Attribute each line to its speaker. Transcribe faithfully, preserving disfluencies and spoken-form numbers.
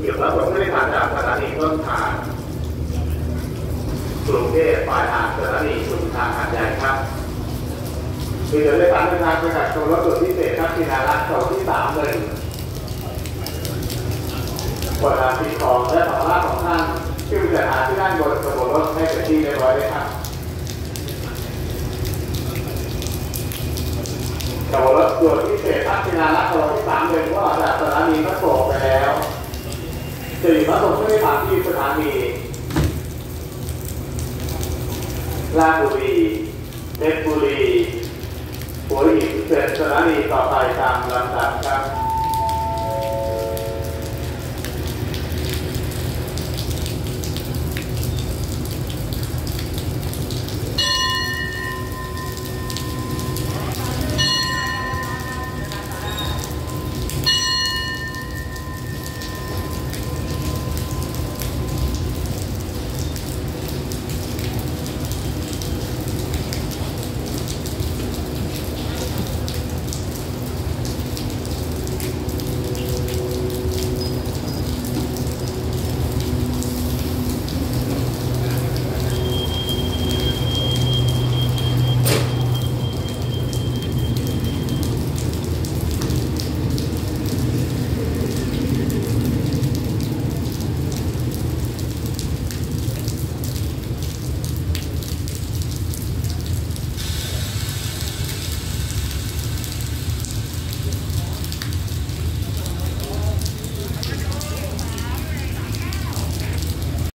Speaker 1: เกี่ยวกับรถไม่ได้ผ่านจากสถานีต้นทางกรุงเทพปลายทางสถานีชุมทางหาดใหญ่ครับมีเดินได้ผ่านเดินทางไปกับตัวรถด่วนพิเศษครับที่นารักโซนที่สามหนึ่งบนทางปีคองและต่อล่าของท่านที่มีจัดหาที่ด้านบนกระบวนรถให้เป็นที่เรียบร้อยเลยครับกระบวนรถด่วนพิเศษครับที่นารักโซนที่สามหนึ่งว่าจากสถานีพระโขไปแล้วสี่พระโขไม่ได้ผ่านที่สถานีราชบุรีเพชรบุรีหัวหินเป็นสถานีต่อไปตามลำดับครับ